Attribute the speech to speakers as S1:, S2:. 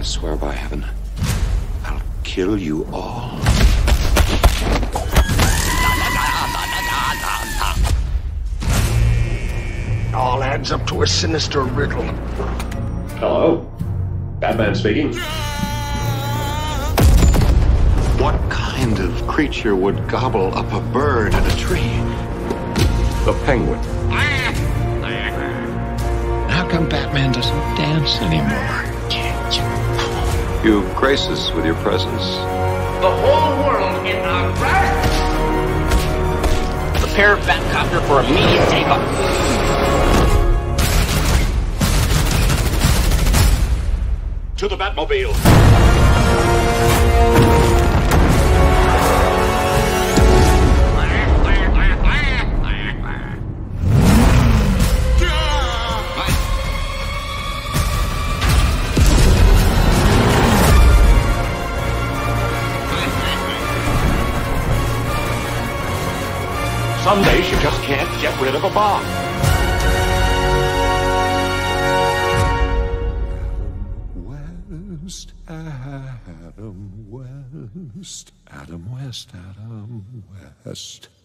S1: swear by heaven, I'll kill you all.
S2: All adds up to a sinister riddle.
S3: Hello? Batman speaking.
S1: What kind of creature would gobble up a bird in a tree?
S3: The Penguin.
S2: How come Batman doesn't dance anymore?
S1: You grace us with your presence.
S4: The whole world in our grasp. Prepare Batcopter for immediate takeoff.
S3: To the Batmobile. Some days you just can't get rid of a bomb.
S5: Adam West, Adam West, Adam West.